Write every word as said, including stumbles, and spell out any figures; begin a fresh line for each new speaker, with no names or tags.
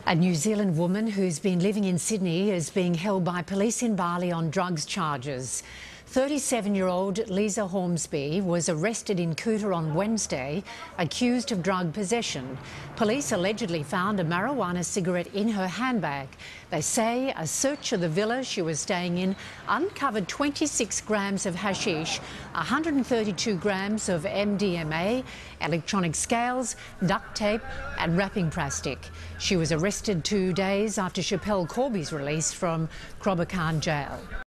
A New Zealand woman who's been living in Sydney is being held by police in Bali on drugs charges. thirty-seven-year-old Lisa Hornsby was arrested in Kuta on Wednesday, accused of drug possession. Police allegedly found a marijuana cigarette in her handbag. They say a search of the villa she was staying in uncovered twenty-six grams of hashish, one hundred thirty-two grams of M D M A, electronic scales, duct tape and wrapping plastic. She was arrested two days after Schapelle Corby's release from Crobacan jail.